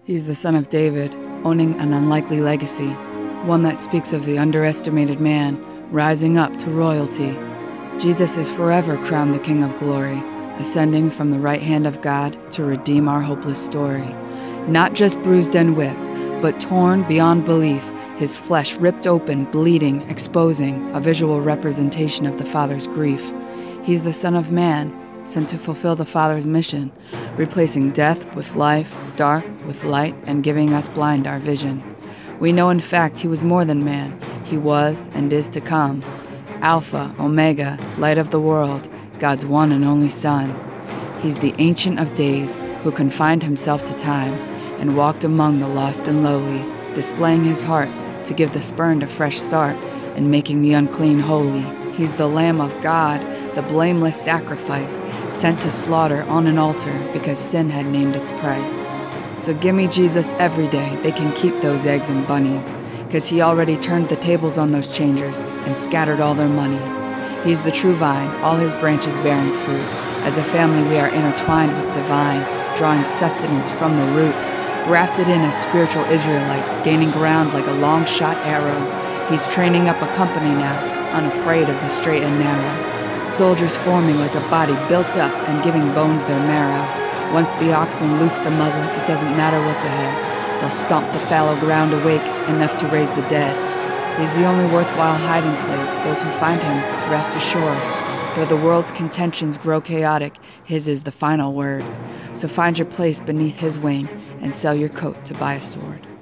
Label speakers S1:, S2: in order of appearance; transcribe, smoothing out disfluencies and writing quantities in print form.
S1: He's the son of David, owning an unlikely legacy, one that speaks of the underestimated man rising up to royalty. Jesus is forever crowned the King of Glory, ascending from the right hand of God to redeem our hopeless story. Not just bruised and whipped, but torn beyond belief, his flesh ripped open, bleeding, exposing a visual representation of the Father's grief. He's the Son of Man, sent to fulfill the Father's mission, replacing death with life, dark with light, and giving us blind our vision. We know in fact he was more than man. He was and is to come. Alpha, Omega, light of the world, God's one and only Son. He's the Ancient of Days who confined himself to time and walked among the lost and lowly, displaying his heart to give the spurned a fresh start and making the unclean holy. He's the Lamb of God, the blameless sacrifice, sent to slaughter on an altar because sin had named its price. So give me Jesus every day, they can keep those eggs and bunnies, 'cause he already turned the tables on those changers and scattered all their monies. He's the true vine, all his branches bearing fruit. As a family we are intertwined with divine, drawing sustenance from the root, grafted in as spiritual Israelites, gaining ground like a long-shot arrow. He's training up a company now, unafraid of the straight and narrow. Soldiers forming like a body built up and giving bones their marrow. Once the oxen loose the muzzle, it doesn't matter what's ahead. They'll stomp the fallow ground awake, enough to raise the dead. He's the only worthwhile hiding place. Those who find him, rest assured. Though the world's contentions grow chaotic, his is the final word. So find your place beneath his wing and sell your coat to buy a sword.